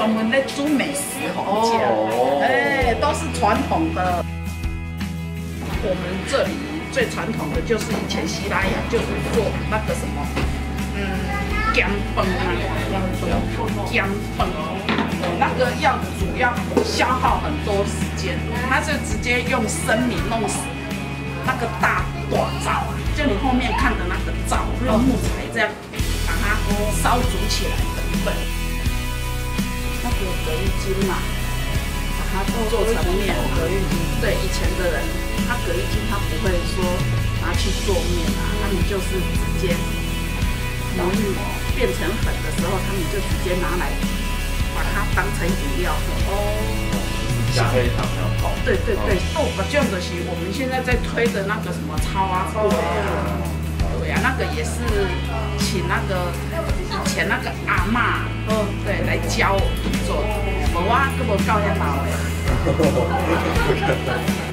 专门在煮美食红酱，哎，都是传统的。我们这里最传统的就是以前西拉雅就是做那个什么，姜崩啊，姜崩，那个要煮要消耗很多时间，它是直接用生米弄死那个大灶啊，就你后面看的那个灶，用木材这样把它烧煮起来的，对。那个葛玉金嘛，把它做成面，葛玉金。对，以前的人，他葛玉金他不会说拿去做面啊，他们就是直接等于变成粉的时候，他们就直接拿来把它当成饮料喝。 加黑糖要泡。 对对对，豆腐酱的是我们现在在推的那个什么超啊粿啊，对啊，那个也是请那个以前那个阿嬷，对，来教我们做，我根本教遐老的。